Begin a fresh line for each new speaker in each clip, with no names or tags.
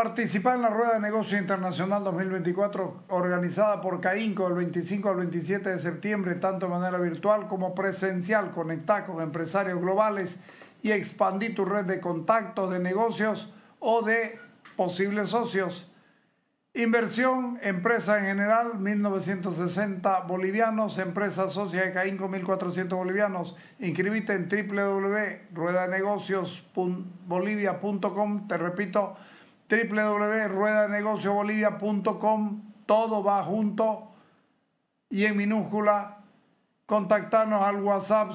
Participa en la Rueda de Negocio Internacional 2024 organizada por CAINCO del 25 al 27 de septiembre, tanto de manera virtual como presencial. Conectá con empresarios globales y expandí tu red de contactos, de negocios o de posibles socios. Inversión, empresa en general, 1.960 bolivianos, empresa socia de CAINCO, 1.400 bolivianos. Inscribite en www.ruedanegociosbolivia.com, te repito, www.ruedanegociobolivia.com, todo va junto y en minúscula. Contactarnos al WhatsApp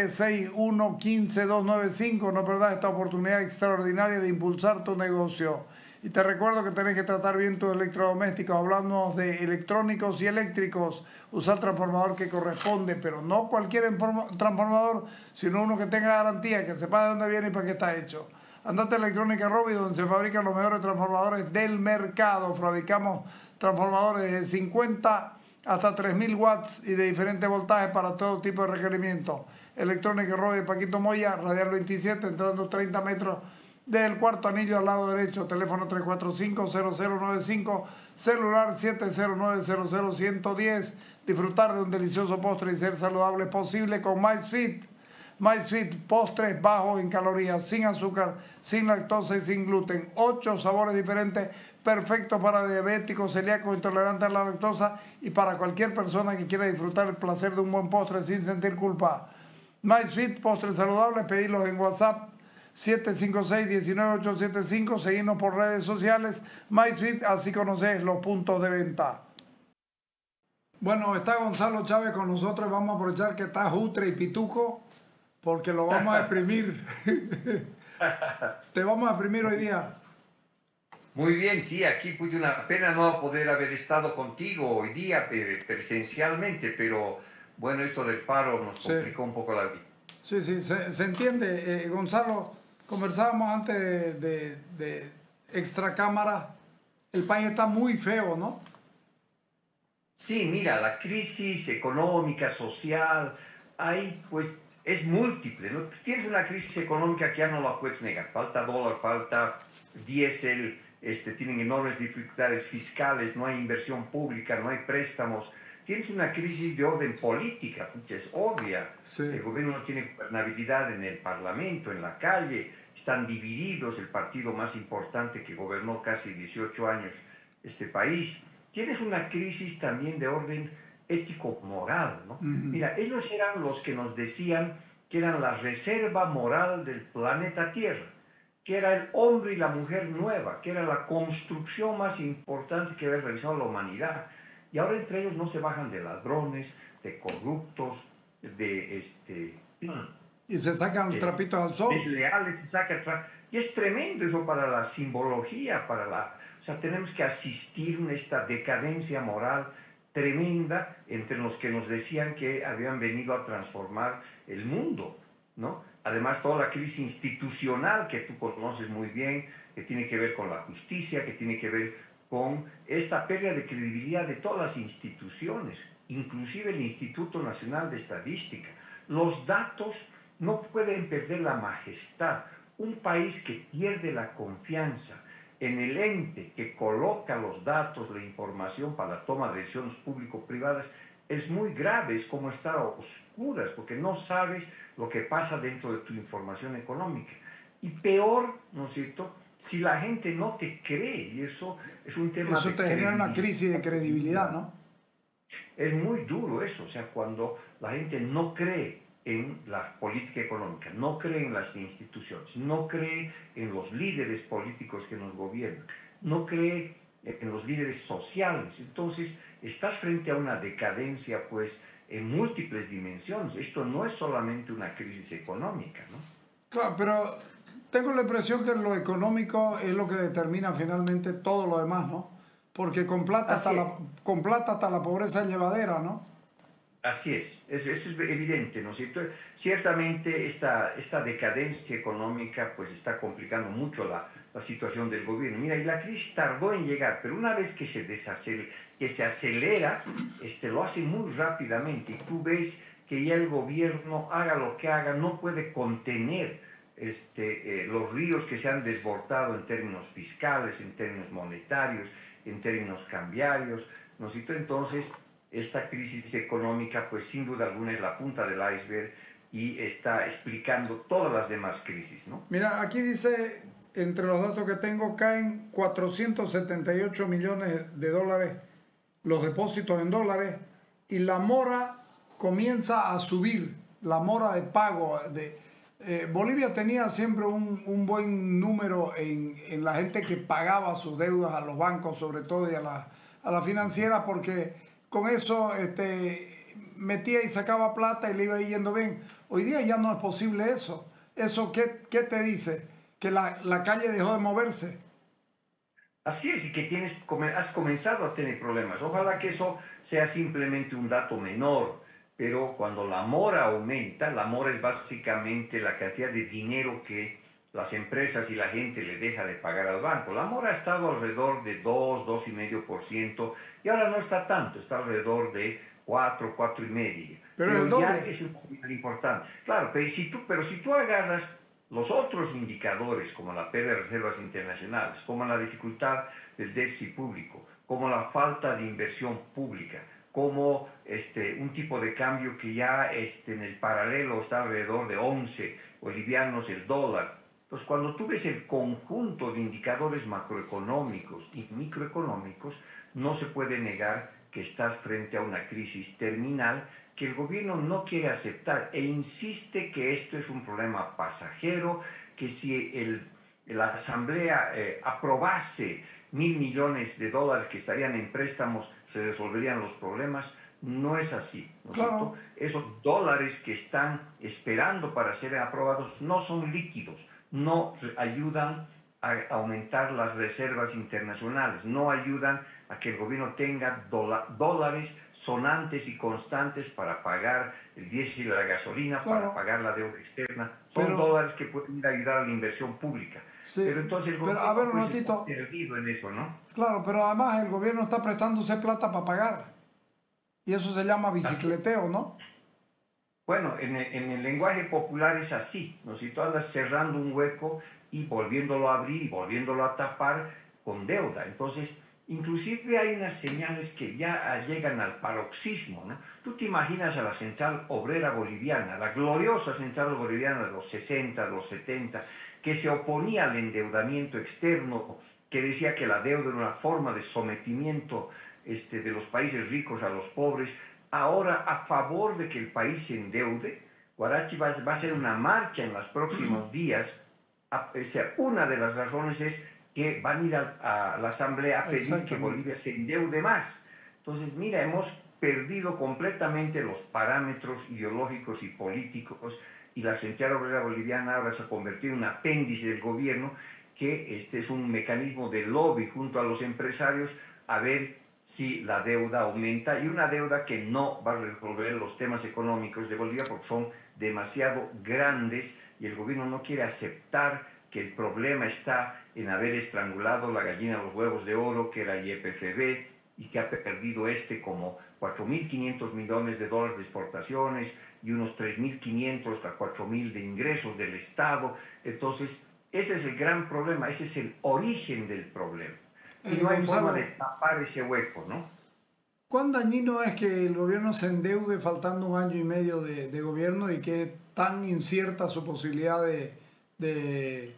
761-15295. No perdas esta oportunidad extraordinaria de impulsar tu negocio. Y te recuerdo que tenés que tratar bien tus electrodomésticos. Hablamos de electrónicos y eléctricos. Usa el transformador que corresponde, pero no cualquier transformador, sino uno que tenga garantía, que sepa de dónde viene y para qué está hecho. Andate a Electrónica Robbie, donde se fabrican los mejores transformadores del mercado. Fabricamos transformadores de 50 hasta 3.000 watts y de diferentes voltajes para todo tipo de requerimientos. Electrónica Robbie, Paquito Moya, Radial 27, entrando 30 metros del cuarto anillo al lado derecho. Teléfono 345-0095, celular 709-00-110. Disfrutar de un delicioso postre y ser saludable es posible con MySweet. MySweet, postres bajos en calorías, sin azúcar, sin lactosa y sin gluten. 8 sabores diferentes, perfectos para diabéticos, celíacos, intolerantes a la lactosa y para cualquier persona que quiera disfrutar el placer de un buen postre sin sentir culpa. MySweet, postres saludables, pedirlos en WhatsApp 756-19875, seguirnos por redes sociales. MySweet, así conoces los puntos de venta. Bueno, está Gonzalo Chávez con nosotros. Vamos a aprovechar que está Jutre y Pituco, porque lo vamos a exprimir. Te vamos a exprimir hoy día.
Muy bien, sí, aquí pues una pena no poder haber estado contigo hoy día presencialmente, pero bueno, esto del paro nos complicó un poco la vida.
Sí, se entiende. Gonzalo, conversábamos antes de extracámara. El país está muy feo, ¿no?
Sí, mira, la crisis económica, social, hay pues es múltiple, ¿no? Tienes una crisis económica que ya no la puedes negar. Falta dólar, falta diésel, tienen enormes dificultades fiscales, no hay inversión pública, no hay préstamos. Tienes una crisis de orden política, que es obvia. Sí. El gobierno no tiene gobernabilidad en el parlamento, en la calle, están divididos, el partido más importante que gobernó casi 18 años este país. Tienes una crisis también de orden ético-moral, ¿no? Mira, ellos eran los que nos decían que eran la reserva moral del planeta Tierra, que era el hombre y la mujer nueva, que era la construcción más importante que había realizado la humanidad. Y ahora entre ellos no se bajan de ladrones, de corruptos, de
y se sacan los trapitos al sol.
Desleales, se saca y es tremendo eso para la simbología, o sea, tenemos que asistir a esta decadencia moral tremenda entre los que nos decían que habían venido a transformar el mundo, ¿no? Además, toda la crisis institucional que tú conoces muy bien, que tiene que ver con la justicia, que tiene que ver con esta pérdida de credibilidad de todas las instituciones, inclusive el Instituto Nacional de Estadística. Los datos no pueden perder la majestad. Un país que pierde la confianza en el ente que coloca los datos, la información para la toma de decisiones público-privadas, es muy grave, es como estar a oscuras, porque no sabes lo que pasa dentro de tu información económica. Y peor, ¿no es cierto?, si la gente no te cree, y eso es un tema
eso te genera una crisis de credibilidad, ¿no?
Es muy duro eso, o sea, cuando la gente no cree en la política económica, no cree en las instituciones, no cree en los líderes políticos que nos gobiernan, no cree en los líderes sociales. Entonces, estás frente a una decadencia, pues, en múltiples dimensiones. Esto no es solamente una crisis económica, ¿no?
Claro, pero tengo la impresión que lo económico es lo que determina finalmente todo lo demás, ¿no? Porque con plata hasta la pobreza es llevadera, ¿no?
Así eso es evidente, ¿no es cierto? Ciertamente esta decadencia económica pues está complicando mucho la situación del gobierno. Mira, y la crisis tardó en llegar, pero una vez que se acelera, lo hace muy rápidamente. Y tú ves que ya el gobierno, haga lo que haga, no puede contener los ríos que se han desbordado en términos fiscales, en términos monetarios, en términos cambiarios, ¿no es cierto? Entonces, esta crisis económica, pues sin duda alguna es la punta del iceberg y está explicando todas las demás crisis, ¿no?
Mira, aquí dice, entre los datos que tengo, caen 478 millones de dólares los depósitos en dólares y la mora comienza a subir, la mora de pago. Bolivia tenía siempre un buen número en la gente que pagaba sus deudas a los bancos, sobre todo, y a la financiera, porque con eso metía y sacaba plata y le iba yendo bien. Hoy día ya no es posible eso. ¿Eso qué te dice? Que la calle dejó de moverse.
Así es, y que has comenzado a tener problemas. Ojalá que eso sea simplemente un dato menor, pero cuando la mora aumenta, la mora es básicamente la cantidad de dinero que las empresas y la gente le deja de pagar al banco. La mora ha estado alrededor de 2,5%, y ahora no está tanto, está alrededor de 4,5%.
Pero
Pero
el
ya
doble.
es un señal importante. Claro, pero si tú agarras los otros indicadores, como la pérdida de reservas internacionales, como la dificultad del déficit público, como la falta de inversión pública, como un tipo de cambio que ya en el paralelo está alrededor de 11 bolivianos el dólar. Entonces, cuando tú ves el conjunto de indicadores macroeconómicos y microeconómicos, no se puede negar que estás frente a una crisis terminal que el gobierno no quiere aceptar e insiste que esto es un problema pasajero, que si la Asamblea aprobase 1.000 millones de dólares que estarían en préstamos, se resolverían los problemas. No es así, ¿no es cierto?
Claro,
Esos dólares que están esperando para ser aprobados no son líquidos, no ayudan a aumentar las reservas internacionales, no ayudan a que el gobierno tenga dólares sonantes y constantes para pagar el diésel y la gasolina, para
claro.
pagar la deuda externa. Son
Pero,
dólares que pueden ir a ayudar a la inversión pública.
sí,
Pero entonces el
pero a ver
gobierno
un
pues está
ratito.
perdido en eso, ¿no?
Claro, pero además el gobierno está prestándose plata para pagar. Y eso se llama
Así.
bicicleteo, ¿no?
Bueno, en el lenguaje popular es así, ¿no? Si tú andas cerrando un hueco y volviéndolo a abrir y volviéndolo a tapar con deuda. Entonces, inclusive hay unas señales que ya llegan al paroxismo, ¿no? Tú te imaginas a la Central Obrera Boliviana, la gloriosa Central Boliviana de los 60, de los 70, que se oponía al endeudamiento externo, que decía que la deuda era una forma de sometimiento de los países ricos a los pobres. Ahora, a favor de que el país se endeude, Guarachi va a hacer una marcha en los próximos días. O sea, una de las razones es que van a ir a la Asamblea a pedir que
Exactamente.
Bolivia se endeude más. Entonces, mira, hemos perdido completamente los parámetros ideológicos y políticos, y la Central Obrera Boliviana ahora se ha convertido en un apéndice del gobierno, que este es un mecanismo de lobby junto a los empresarios a ver si la deuda aumenta, y una deuda que no va a resolver los temas económicos de Bolivia porque son demasiado grandes, y el gobierno no quiere aceptar que el problema está en haber estrangulado la gallina de los huevos de oro, que era YPFB, y que ha perdido como 4.500 millones de dólares de exportaciones y unos 3.500 a 4.000 de ingresos del Estado. Entonces, ese es el gran problema, ese es el origen del problema. Y no hay forma de
Gonzalo,
tapar ese hueco, ¿no?
¿cuán dañino es que el gobierno se endeude faltando un año y medio de gobierno y que tan incierta su posibilidad de,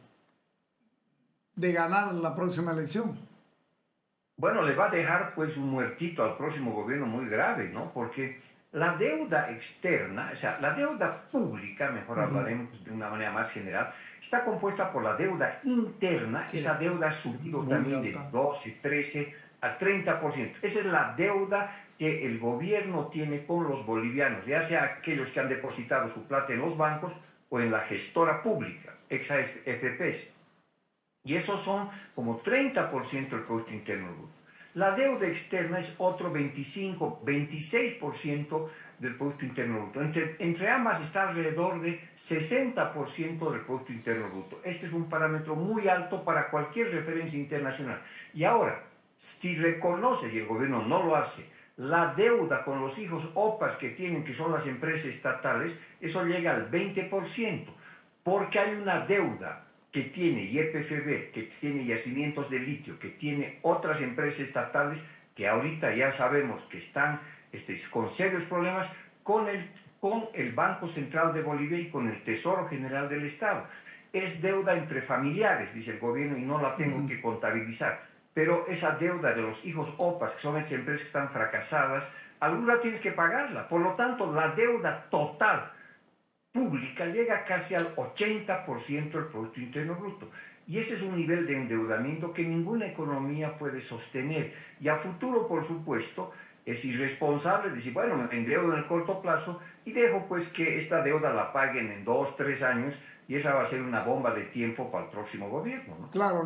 de ganar la próxima elección?
Bueno, le va a dejar pues un muertito al próximo gobierno muy grave, ¿no? Porque la deuda externa, o sea, la deuda pública, mejor
Ujú.
hablaremos de una manera más general, está compuesta por la deuda interna. Esa
Sí,
deuda ha subido
muy
también de
alta.
12, 13 a 30%. Esa es la deuda que el gobierno tiene con los bolivianos, ya sea aquellos que han depositado su plata en los bancos o en la gestora pública, ex AFPs. Y esos son como 30% del Producto Interno Bruto. La deuda externa es otro 25, 26% del Producto Interno Bruto. Entre ambas está alrededor de 60% del Producto Interno Bruto. Este es un parámetro muy alto para cualquier referencia internacional. Y ahora, si reconoce, y el gobierno no lo hace, la deuda con los hijos OPAs que tienen, que son las empresas estatales, eso llega al 20%. porque hay una deuda que tiene YPFB, que tiene Yacimientos de Litio, que tiene otras empresas estatales que ahorita ya sabemos que están con serios problemas con el Banco Central de Bolivia y con el Tesoro General del Estado. Es deuda entre familiares, dice el gobierno, y no la tengo que contabilizar. Pero esa deuda de los hijos OPAs, que son esas empresas que están fracasadas, alguna tienes que pagarla. Por lo tanto, la deuda total pública llega casi al 80% del Producto Interno Bruto. Y ese es un nivel de endeudamiento que ninguna economía puede sostener. Y a futuro, por supuesto, es irresponsable decir, bueno, me endeudo en el corto plazo y dejo pues que esta deuda la paguen en 2, 3 años y esa va a ser una bomba de tiempo para el próximo gobierno, ¿no?
Claro,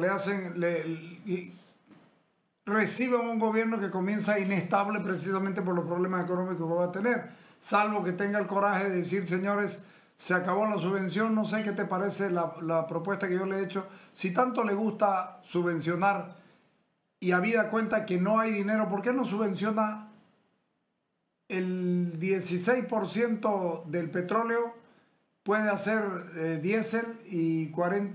reciben un gobierno que comienza inestable precisamente por los problemas económicos que va a tener, salvo que tenga el coraje de decir, señores, se acabó la subvención, no sé qué te parece la propuesta que yo le he hecho. Si tanto le gusta subvencionar y habida cuenta que no hay dinero, ¿por qué no subvenciona el 16% del petróleo? Puede hacer diésel y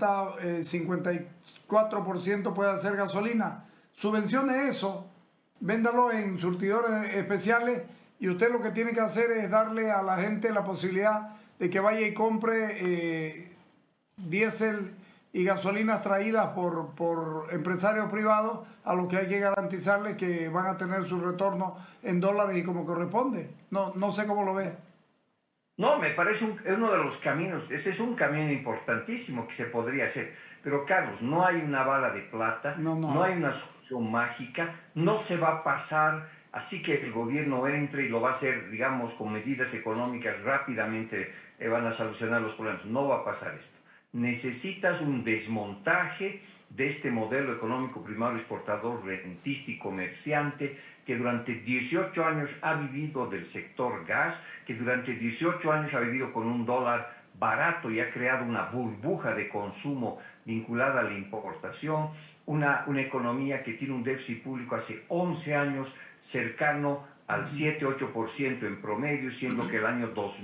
54% puede hacer gasolina. Subvencione eso, véndalo en surtidores especiales y usted lo que tiene que hacer es darle a la gente la posibilidad de que vaya y compre diésel y gasolinas traídas por empresarios privados a los que hay que garantizarles que van a tener su retorno en dólares y como corresponde. No sé cómo lo ve.
No, me parece uno de los caminos, ese es un camino importantísimo que se podría hacer. Pero Carlos, no hay una bala de plata, no hay una solución mágica, no se va a pasar así que el gobierno entre y lo va a hacer, digamos, con medidas económicas rápidamente van a solucionar los problemas. No va a pasar esto. Necesitas un desmontaje de este modelo económico primario exportador, rentista y comerciante, que durante 18 años ha vivido del sector gas, que durante 18 años ha vivido con un dólar barato y ha creado una burbuja de consumo vinculada a la importación, una economía que tiene un déficit público hace 11 años cercano al 7-8% en promedio, siendo que el año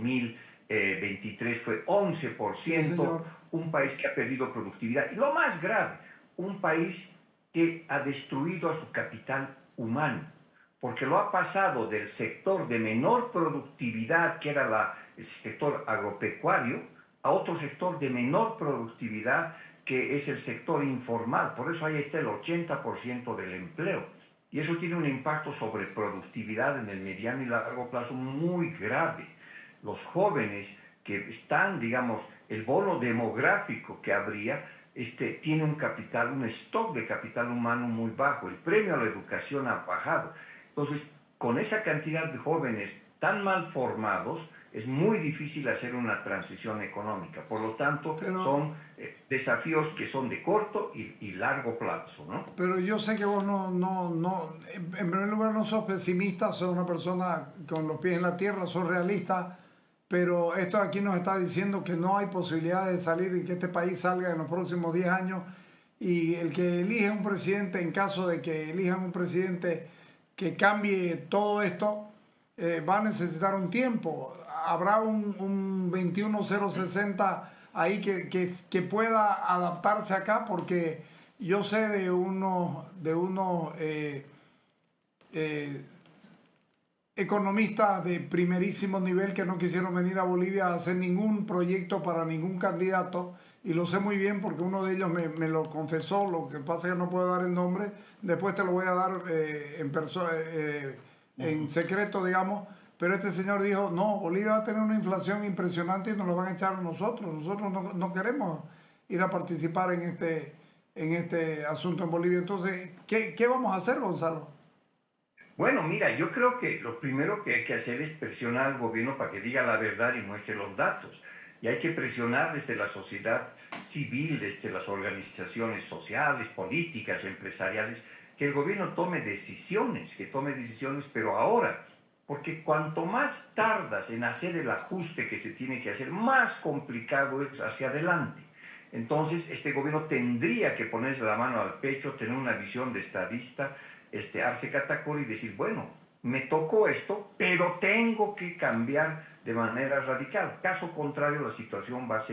2023 fue 11%, un país que ha perdido productividad. Y lo más grave, un país que ha destruido a su capital humano, porque lo ha pasado del sector de menor productividad, que era el sector agropecuario, a otro sector de menor productividad, que es el sector informal. Por eso ahí está el 80% del empleo. Y eso tiene un impacto sobre productividad en el mediano y largo plazo muy grave. Los jóvenes que están, digamos, el bono demográfico que habría, tiene un capital, un stock de capital humano muy bajo. El premio a la educación ha bajado. Entonces, con esa cantidad de jóvenes tan mal formados, es muy difícil hacer una transición económica. Por lo tanto, son desafíos que son de corto y largo plazo, ¿no?
Pero yo sé que vos en primer lugar no sos pesimista, sos una persona con los pies en la tierra, sos realista, pero esto aquí nos está diciendo que no hay posibilidad de salir y que este país salga en los próximos 10 años, y el que elige un presidente, en caso de que elijan un presidente que cambie todo esto, va a necesitar un tiempo. Habrá un 21060 ahí que pueda adaptarse acá, porque yo sé de unos economistas de primerísimo nivel que no quisieron venir a Bolivia a hacer ningún proyecto para ningún candidato, y lo sé muy bien porque uno de ellos me lo confesó. Lo que pasa es que no puedo dar el nombre, después te lo voy a dar en secreto, digamos. Pero este señor dijo, no, Bolivia va a tener una inflación impresionante y nos lo van a echar a nosotros. Nosotros no queremos ir a participar en este asunto en Bolivia. Entonces, ¿qué vamos a hacer, Gonzalo?
Bueno, mira, yo creo que lo primero que hay que hacer es presionar al gobierno para que diga la verdad y muestre los datos. Y hay que presionar desde la sociedad civil, desde las organizaciones sociales, políticas, empresariales, que el gobierno tome decisiones, pero ahora. Porque cuanto más tardas en hacer el ajuste que se tiene que hacer, más complicado es hacia adelante. Entonces, este gobierno tendría que ponerse la mano al pecho, tener una visión de estadista, Arce Catacora, y decir, bueno, me tocó esto, pero tengo que cambiar de manera radical. Caso contrario, la situación va a ser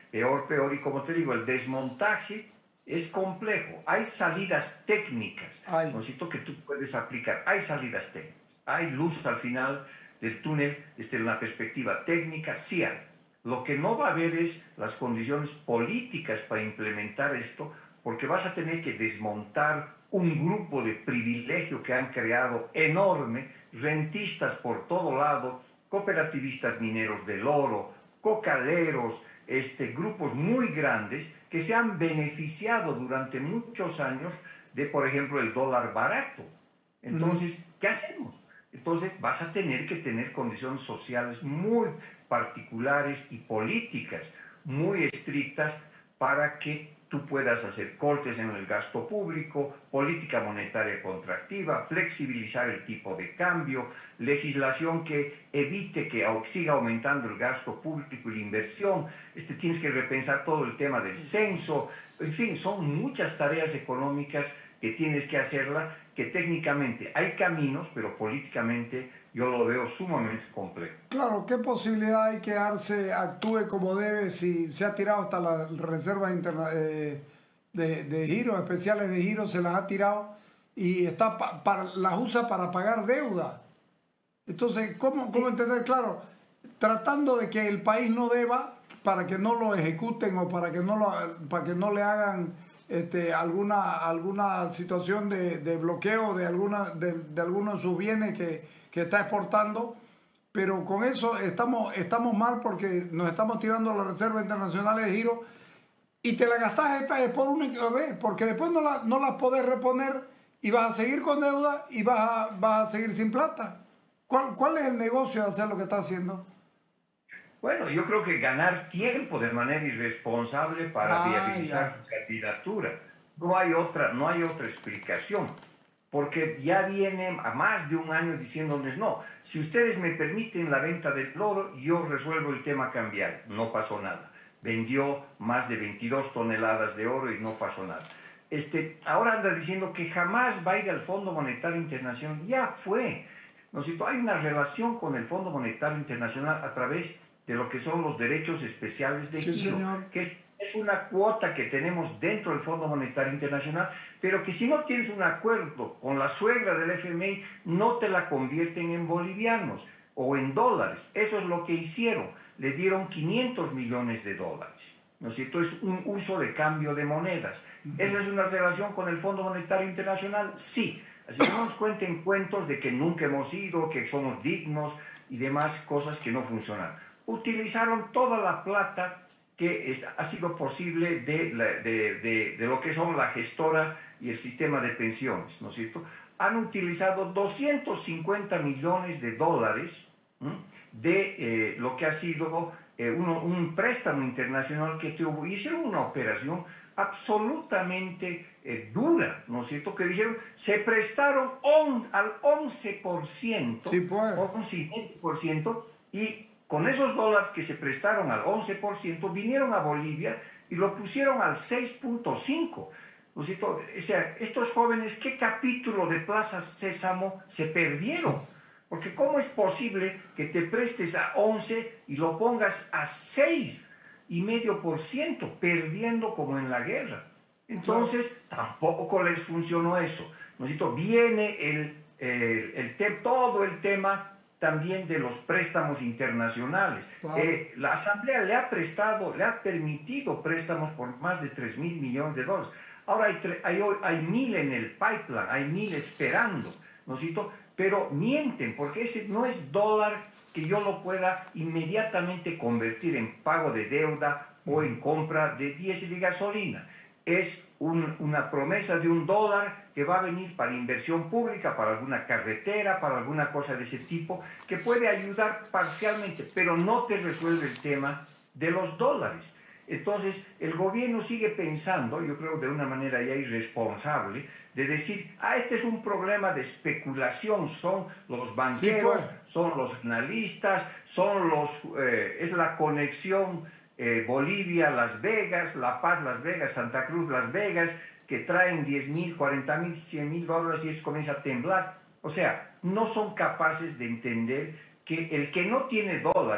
peor, peor. Y como te digo, el desmontaje es complejo. Hay salidas técnicas,
Ay.
¿no es cierto?, que tú puedes aplicar. Hay salidas técnicas. Hay luz al final del túnel desde una perspectiva técnica, sí hay. Lo que no va a haber es las condiciones políticas para implementar esto, porque vas a tener que desmontar un grupo de privilegio que han creado enorme, rentistas por todo lado, cooperativistas mineros del oro, cocaleros, grupos muy grandes que se han beneficiado durante muchos años de, por ejemplo, el dólar barato. Entonces, ¿qué hacemos? Entonces vas a tener que tener condiciones sociales muy particulares y políticas muy estrictas para que tú puedas hacer cortes en el gasto público, política monetaria contractiva, flexibilizar el tipo de cambio, legislación que evite que siga aumentando el gasto público y la inversión. Tienes que repensar todo el tema del censo. En fin, son muchas tareas económicas que tienes que hacerla, que técnicamente hay caminos, pero políticamente yo lo veo sumamente complejo.
Claro, ¿qué posibilidad hay que Arce actúe como debe si se ha tirado hasta las reservas de giros, especiales de giros, se las ha tirado y está las usa para pagar deuda? Entonces, ¿cómo entender? Claro, tratando de que el país no deba para que no lo ejecuten o para que no le hagan alguna situación de bloqueo de algunos de sus bienes que está exportando. Pero con eso estamos mal porque nos estamos tirando las reservas internacionales de giro y te la gastas esta vez por única vez, porque después no la podés reponer y vas a seguir con deuda y vas a seguir sin plata. ¿Cuál es el negocio de hacer lo que está haciendo?
Bueno, yo creo que ganar tiempo de manera irresponsable para viabilizar
Ya.
su candidatura. No hay otra explicación, porque ya viene a más de un año diciéndoles, no, si ustedes me permiten la venta del oro, yo resuelvo el tema cambiario. No pasó nada. Vendió más de 22 toneladas de oro y no pasó nada. Ahora anda diciendo que jamás va a ir al Fondo Monetario Internacional. Ya fue. ¿No es cierto? Hay una relación con el Fondo Monetario Internacional a través de lo que son los derechos especiales de
Sí,
giro,
señor.
que es una cuota que tenemos dentro del Fondo Monetario Internacional, pero que si no tienes un acuerdo con la suegra del FMI, no te la convierten en bolivianos o en dólares. Eso es lo que hicieron. Le dieron 500 millones de dólares. ¿No es cierto? Es un uso de cambio de monedas. ¿Esa es una relación con el Fondo Monetario Internacional? Sí. Así que no nos cuenten cuentos de que nunca hemos ido, que somos dignos y demás cosas que no funcionan. Utilizaron toda la plata que ha sido posible de lo que son la gestora y el sistema de pensiones, ¿no es cierto? Han utilizado 250 millones de dólares de lo que ha sido un préstamo internacional que tuvo. Hicieron una operación absolutamente dura, ¿no es cierto? Que dijeron, se prestaron al 11%,
Sí, pues.
11,5%, y con esos dólares que se prestaron al 11%, vinieron a Bolivia y lo pusieron al 6,5%. ¿No es cierto? O sea, estos jóvenes, ¿qué capítulo de Plaza Sésamo se perdieron? Porque ¿cómo es posible que te prestes a 11 y lo pongas a 6,5%, perdiendo como en la guerra? Entonces, tampoco les funcionó eso. ¿No es cierto? Viene todo el tema también de los préstamos internacionales.
Claro.
La Asamblea le ha permitido préstamos por más de 3,000 millones de dólares. Ahora hay 1,000 en el pipeline, hay 1,000 esperando, ¿no es cierto? Pero mienten, porque ese no es dólar que yo lo pueda inmediatamente convertir en pago de deuda o en compra de diésel y gasolina. Es una promesa de $1 que va a venir para inversión pública, para alguna carretera, para alguna cosa de ese tipo, que puede ayudar parcialmente, pero no te resuelve el tema de los dólares. Entonces, el gobierno sigue pensando, yo creo de una manera ya irresponsable, de decir, este es un problema de especulación, son los banqueros,
Sí, pues.
son los analistas, es la conexión Bolivia, Las Vegas, La Paz, Las Vegas, Santa Cruz, Las Vegas, que traen 10,000, 40,000, 100,000 dólares y esto comienza a temblar. O sea, no son capaces de entender que el que no tiene dólares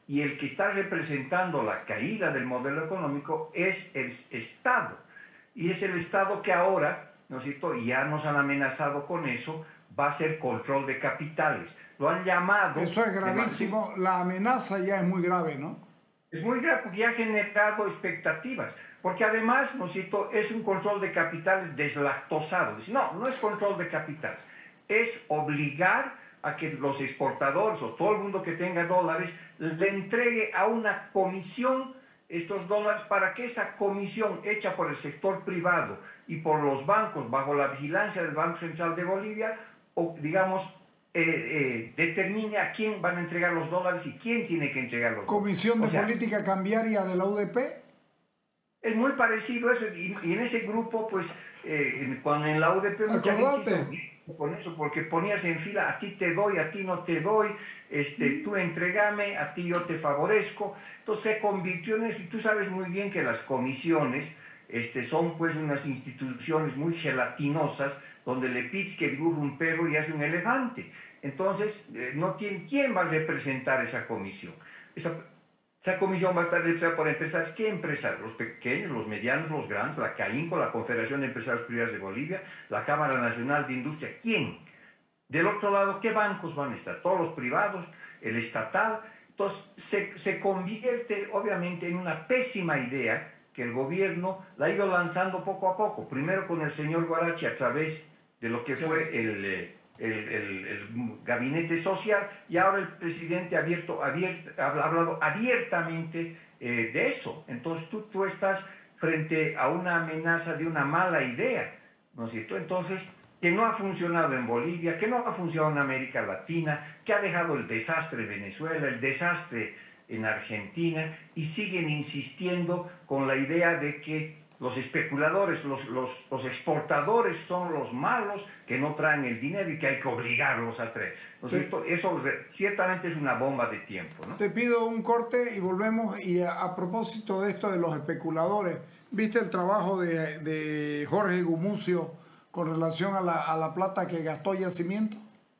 y el que está representando la caída del modelo económico es el Estado. Y es el Estado que ahora, ¿no es cierto?, ya nos han amenazado con eso, va a ser control de capitales. Lo han llamado...
Eso es gravísimo, la amenaza ya es muy grave, ¿no?
Es muy grave porque ya ha generado expectativas, porque además, ¿no es cierto?, es un control de capitales deslactosado. No, no es control de capitales, es obligar a que los exportadores o todo el mundo que tenga dólares le entregue a una comisión estos dólares para que esa comisión hecha por el sector privado y por los bancos bajo la vigilancia del Banco Central de Bolivia, o digamos, determine a quién van a entregar los dólares y quién tiene que entregar los dólares.
Comisión de Política Cambiaria de la UDP.
Es muy parecido a eso, y en ese grupo, pues, cuando en la UDP mucha gente se hizo con eso, porque ponías en fila, a ti te doy, a ti no te doy, tú entrégame, a ti yo te favorezco. Entonces se convirtió en eso, y tú sabes muy bien que las comisiones son pues unas instituciones muy gelatinosas, donde le pides que dibuje un perro y hace un elefante. Entonces, no tiene, ¿quién va a representar esa comisión? Esa comisión va a estar representada por empresarios. ¿Qué empresarios? Los pequeños, los medianos, los grandes, la CAINCO, la Confederación de Empresarios Privados de Bolivia, la Cámara Nacional de Industria. ¿Quién? Del otro lado, ¿qué bancos van a estar? Todos los privados, el estatal. Entonces, se convierte obviamente en una pésima idea que el gobierno la ha ido lanzando poco a poco. Primero con el señor Guarachi a través de lo que fue el gabinete social, y ahora el presidente ha hablado abiertamente de eso. Entonces tú estás frente a una amenaza de una mala idea, ¿no es cierto? Entonces, que no ha funcionado en Bolivia, que no ha funcionado en América Latina, que ha dejado el desastre en Venezuela, el desastre en Argentina, y siguen insistiendo con la idea de que los especuladores, los exportadores son los malos, que no traen el dinero y que hay que obligarlos a traer. ¿No es cierto? Eso ciertamente es una bomba de tiempo, ¿no?
Te pido un corte y volvemos. Y a propósito de esto de los especuladores, ¿viste el trabajo de Jorge Gumucio con relación a la plata que gastó Yacimiento?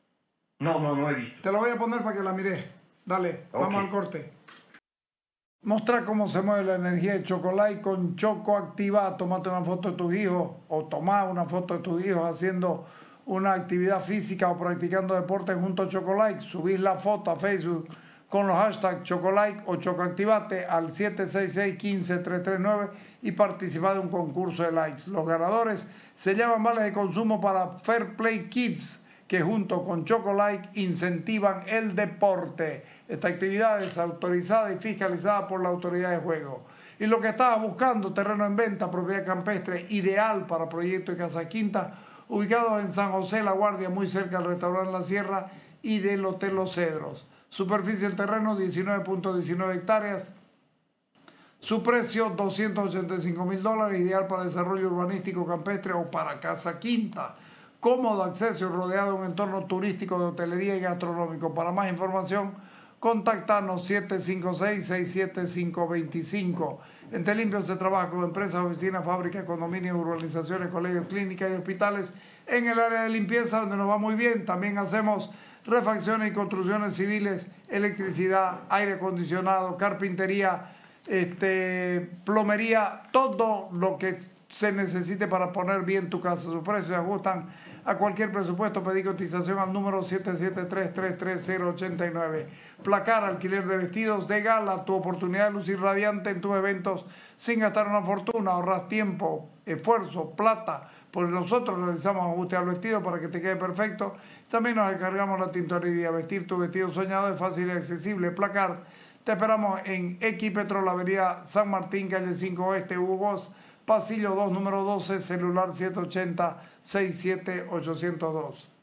No he visto.
Te lo voy a poner para que la mires. Dale, vamos al corte. Mostrar cómo se mueve la energía de Chocolate con Choco Activa. Tómate una foto de tus hijos o tomá una foto de tus hijos haciendo una actividad física o practicando deporte junto a Chocolate. Subís la foto a Facebook con los hashtags Chocolate o Chocoactivate al 766-15-339 y participar de un concurso de likes. Los ganadores se llevan vales de consumo para Fair Play Kids, que junto con Chocolate incentivan el deporte. Esta actividad es autorizada y fiscalizada por la Autoridad de Juego. Y lo que estabas buscando, terreno en venta, propiedad campestre, ideal para proyectos de Casa Quinta, ubicados en San José La Guardia, muy cerca del restaurante La Sierra y del Hotel Los Cedros. Superficie del terreno, 19.19 hectáreas. Su precio, $285.000, ideal para desarrollo urbanístico campestre o para Casa Quinta. Cómodo acceso y rodeado de un entorno turístico de hotelería y gastronómico. Para más información, contactarnos 756-67525. En Telimpio se trabaja con empresas, oficinas, fábricas, condominios, urbanizaciones, colegios, clínicas y hospitales en el área de limpieza, donde nos va muy bien. También hacemos refacciones y construcciones civiles, electricidad, aire acondicionado, carpintería, plomería, todo lo que se necesite para poner bien tu casa. Sus precios se ajustan a cualquier presupuesto. Pedí cotización al número 773-33089. Placar, alquiler de vestidos de gala, tu oportunidad de lucir radiante en tus eventos sin gastar una fortuna. Ahorras tiempo, esfuerzo, plata, porque nosotros realizamos ajuste al vestido para que te quede perfecto. También nos encargamos la tintorería. Vestir tu vestido soñado es fácil y accesible. Placar, te esperamos en Equipetrol, Avenida San Martín, calle 5 Oeste, Hugo Boss, Pasillo 2, número 12, celular 780-67802.